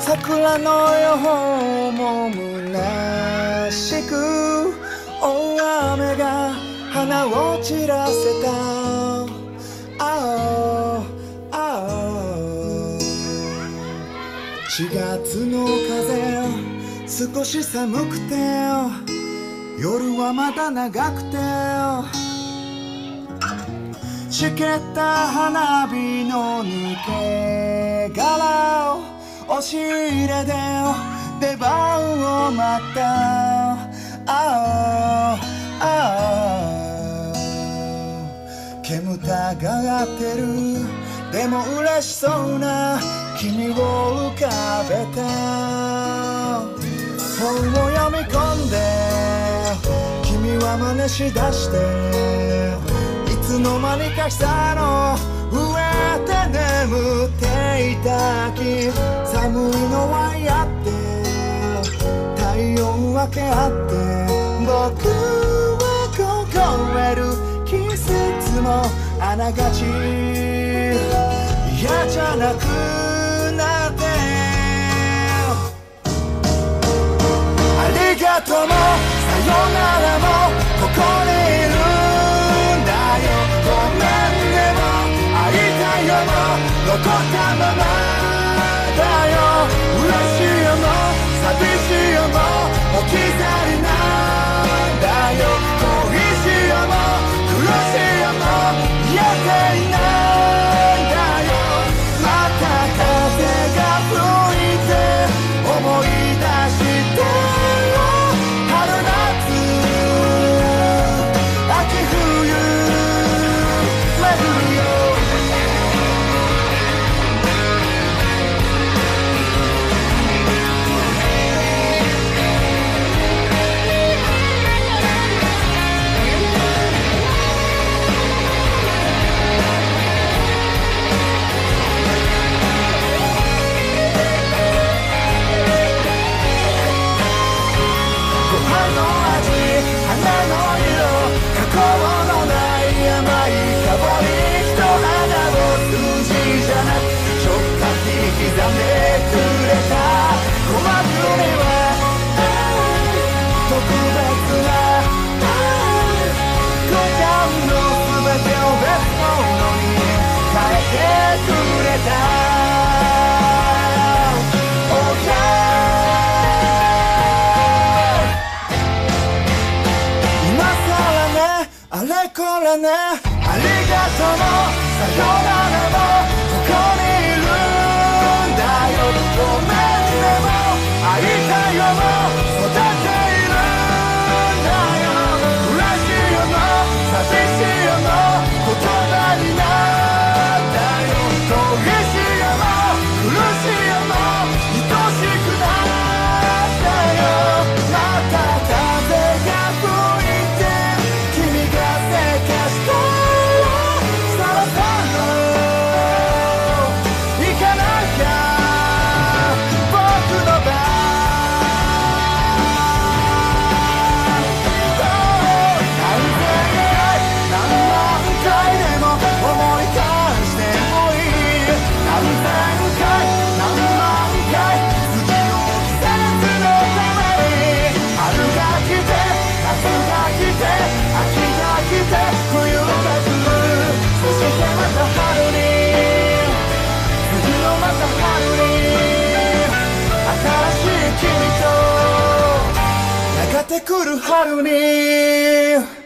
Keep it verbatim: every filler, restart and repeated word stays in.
桜の予報も虚しく、大雨が花を散らせた。ああああしがつの風、少し寒くて夜はまだ長くて、しけった花火の抜け殻を押し入れで出番を待った。ああああ煙たがってる、でも嬉しそうな君を浮かべて、本を読み込んで君は真似しだして、いつの間にか膝の上で眠っていた君、寒いのはやって体温分け合って、僕は凍える季節もあながち嫌じゃなくなって、ありがとうもさよならもここにいるんだよ、ごめんねも会いたいよも残ったままだよ、嬉しいよも寂しいよも置き去りなんだよ、恋しいよも苦しいよも言えていないんだよ、また風が吹いて思い出してよ、春夏秋冬巡るよ。あれこれね、ありがとうもさよならもここにいるんだよ、ごめんねも会いたいよも育ているんだよ、嬉しいよも寂しいよも言葉になったよ、恋しいよも苦しいよも愛しくなったよ、また風が吹いて君が来る春に